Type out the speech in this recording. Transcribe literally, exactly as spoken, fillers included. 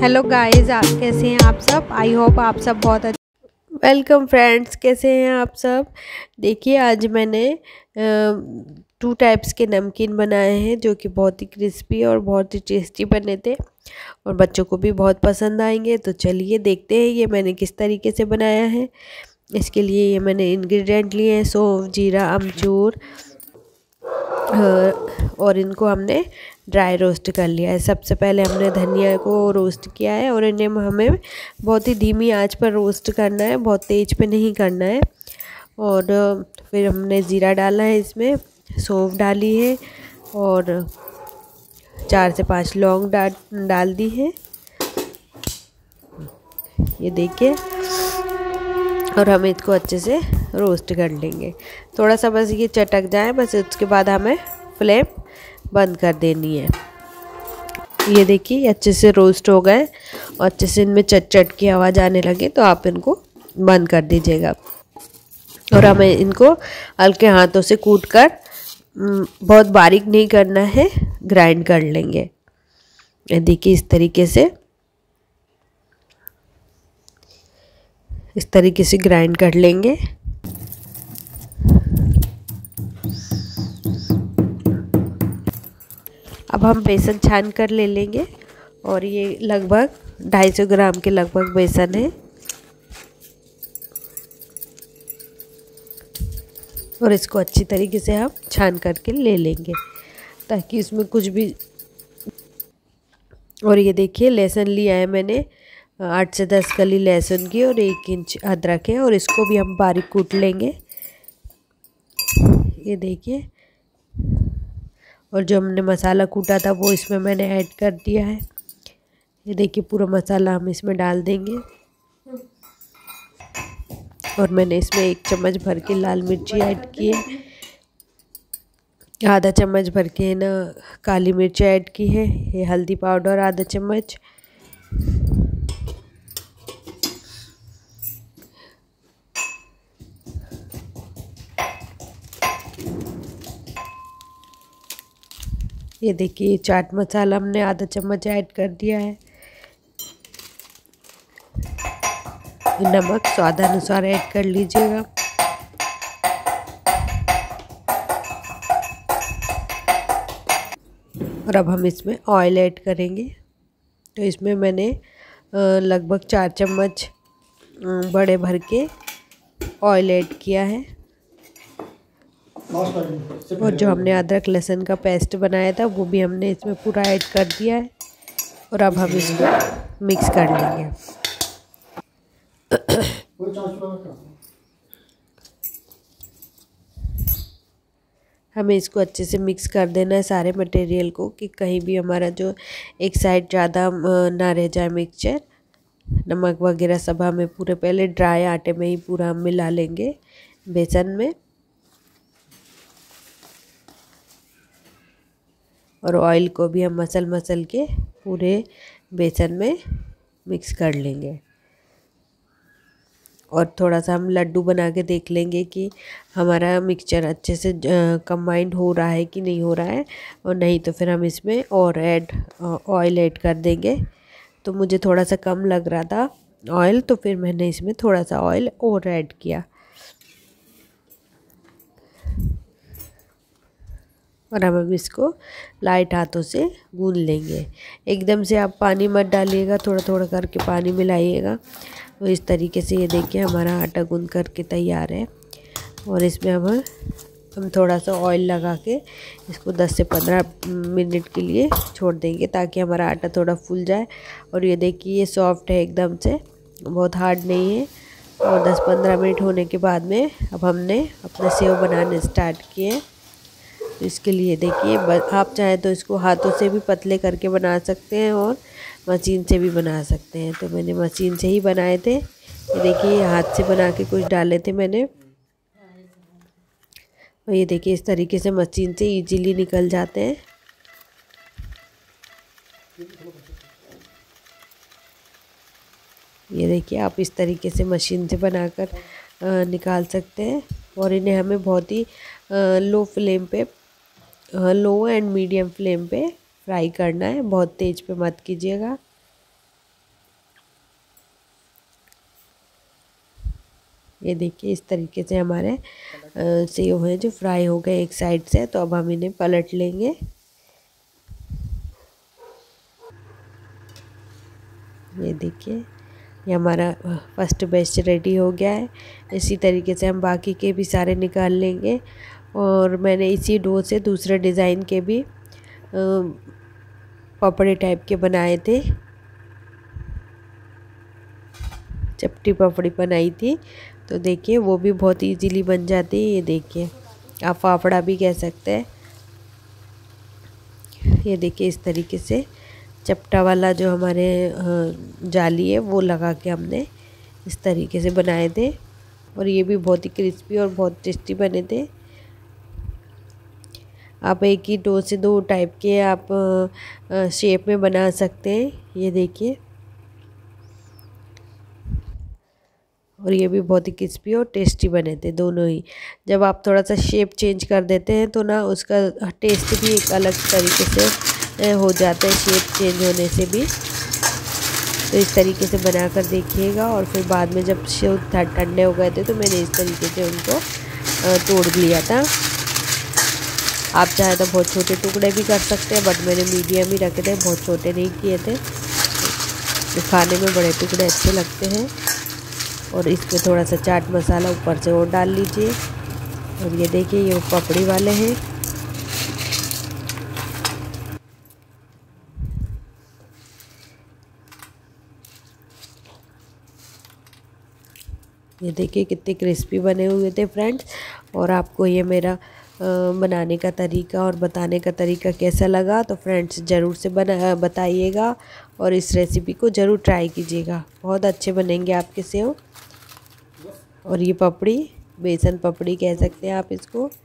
Hello guys, आप कैसे हैं? आप सब आई होप आप सब बहुत अच्छे। वेलकम फ्रेंड्स, कैसे हैं आप सब? देखिए, आज मैंने टू टाइप्स के नमकीन बनाए हैं जो कि बहुत ही क्रिस्पी और बहुत ही टेस्टी बने थे और बच्चों को भी बहुत पसंद आएंगे। तो चलिए देखते हैं ये मैंने किस तरीके से बनाया है। इसके लिए ये मैंने इंग्रेडिएंट लिए हैं सौंफ, जीरा, अमचूर और इनको हमने ड्राई रोस्ट कर लिया है। सबसे पहले हमने धनिया को रोस्ट किया है और इन्हें हमें बहुत ही धीमी आंच पर रोस्ट करना है, बहुत तेज़ पे नहीं करना है। और फिर हमने ज़ीरा डाला है, इसमें सौंफ डाली है और चार से पांच लौंग डाल डाल दी है, ये देखिए। और हम इसको अच्छे से रोस्ट कर लेंगे, थोड़ा सा बस ये चटक जाए बस, उसके बाद हमें फ्लेम बंद कर देनी है। ये देखिए अच्छे से रोस्ट हो गए और अच्छे से इनमें चट चट की आवाज़ आने लगे तो आप इनको बंद कर दीजिएगा। और हमें इनको हल्के हाथों से कूट कर, बहुत बारीक नहीं करना है, ग्राइंड कर लेंगे। ये देखिए इस तरीके से इस तरीके से ग्राइंड कर लेंगे। अब हम बेसन छान कर ले लेंगे और ये लगभग ढाई सौ ग्राम के लगभग बेसन है और इसको अच्छी तरीके से हम छान करके ले लेंगे ताकि इसमें कुछ भी। और ये देखिए लहसुन लिया है मैंने आठ से दस कली लहसुन की और एक इंच अदरक है और इसको भी हम बारीक कूट लेंगे, ये देखिए। और जो हमने मसाला कूटा था वो इसमें मैंने ऐड कर दिया है, ये देखिए पूरा मसाला हम इसमें डाल देंगे। और मैंने इसमें एक चम्मच भर के लाल मिर्ची ऐड की है, आधा चम्मच भर के ना काली मिर्च ऐड की है, ये हल्दी पाउडर आधा चम्मच, ये देखिए चाट मसाला हमने आधा चम्मच ऐड कर दिया है, नमक स्वादानुसार ऐड कर लीजिएगा। और अब हम इसमें ऑयल ऐड करेंगे, तो इसमें मैंने लगभग चार चम्मच बड़े भर के ऑयल ऐड किया है। और जो हमने अदरक लहसुन का पेस्ट बनाया था वो भी हमने इसमें पूरा ऐड कर दिया है और अब हम इसको मिक्स कर लेंगे। हमें इसको अच्छे से मिक्स कर देना है सारे मटेरियल को कि कहीं भी हमारा जो एक साइड ज़्यादा ना रह जाए मिक्सचर। नमक वगैरह सब हमें पूरे पहले ड्राई आटे में ही पूरा हम मिला लेंगे बेसन में। और ऑयल को भी हम मसल मसल के पूरे बेसन में मिक्स कर लेंगे। और थोड़ा सा हम लड्डू बना के देख लेंगे कि हमारा मिक्सचर अच्छे से कंबाइंड हो रहा है कि नहीं हो रहा है, और नहीं तो फिर हम इसमें और ऐड ऑयल ऐड कर देंगे। तो मुझे थोड़ा सा कम लग रहा था ऑयल, तो फिर मैंने इसमें थोड़ा सा ऑयल और ऐड किया। और अब हम इसको लाइट हाथों से गूंद लेंगे, एकदम से आप पानी मत डालिएगा, थोड़ा थोड़ा करके पानी मिलाइएगा। तो इस तरीके से ये देखिए हमारा आटा गूंद करके तैयार है। और इसमें हम हम थोड़ा सा ऑयल लगा के इसको दस से पंद्रह मिनट के लिए छोड़ देंगे ताकि हमारा आटा थोड़ा फूल जाए। और ये देखिए ये सॉफ्ट है एकदम से, बहुत हार्ड नहीं है। और दस पंद्रह मिनट होने के बाद में अब हमने अपना सेव बनाने स्टार्ट किए। तो इसके लिए देखिए आप चाहें तो इसको हाथों से भी पतले करके बना सकते हैं और मशीन से भी बना सकते हैं। तो मैंने मशीन से ही बनाए थे, ये देखिए हाथ से बना के कुछ डाले थे मैंने। और ये देखिए इस तरीके से मशीन से इजीली निकल जाते हैं। ये देखिए आप इस तरीके से मशीन से बनाकर निकाल सकते हैं। और इन्हें हमें बहुत ही लो फ्लेम पे, लो एंड मीडियम फ्लेम पे फ्राई करना है, बहुत तेज़ पे मत कीजिएगा। ये देखिए इस तरीके से हमारे सेव हैं जो फ्राई हो गए एक साइड से। तो अब हम इन्हें पलट लेंगे। ये देखिए ये हमारा फर्स्ट बैच रेडी हो गया है। इसी तरीके से हम बाकी के भी सारे निकाल लेंगे। और मैंने इसी डो से दूसरे डिज़ाइन के भी पपड़े टाइप के बनाए थे, चपटी पपड़ी बनाई थी। तो देखिए वो भी बहुत इजीली बन जाती है। ये देखिए आप फाफड़ा भी कह सकते हैं। ये देखिए इस तरीके से चपटा वाला जो हमारे जाली है वो लगा के हमने इस तरीके से बनाए थे। और ये भी बहुत ही क्रिस्पी और बहुत टेस्टी बने थे। आप एक ही डो से दो टाइप के आप शेप में बना सकते हैं। ये देखिए और ये भी बहुत ही क्रिस्पी और टेस्टी बने थे दोनों ही। जब आप थोड़ा सा शेप चेंज कर देते हैं तो ना उसका टेस्ट भी एक अलग तरीके से हो जाता है, शेप चेंज होने से भी। तो इस तरीके से बना कर देखिएगा। और फिर बाद में जब शेव ठंडे हो गए थे तो मैंने इस तरीके से उनको तोड़ लिया था। आप चाहे तो बहुत छोटे टुकड़े भी कर सकते हैं, बट मैंने मीडियम ही रखे थे, बहुत छोटे नहीं किए थे। तो खाने में बड़े टुकड़े अच्छे लगते हैं। और इसमें थोड़ा सा चाट मसाला ऊपर से और डाल लीजिए। और ये देखिए ये पपड़ी वाले हैं। ये देखिए कितने क्रिस्पी बने हुए थे फ्रेंड्स। और आपको ये मेरा बनाने का तरीका और बताने का तरीका कैसा लगा तो फ्रेंड्स ज़रूर से बना बताइएगा। और इस रेसिपी को ज़रूर ट्राई कीजिएगा, बहुत अच्छे बनेंगे आपके सेव। और ये पपड़ी, बेसन पपड़ी कह सकते हैं आप इसको।